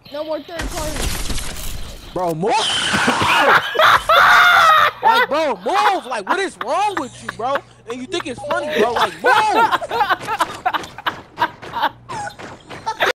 No more third party. Bro, move. Like, bro, move. Like, what is wrong with you, bro? And you think it's funny, bro? Like, move.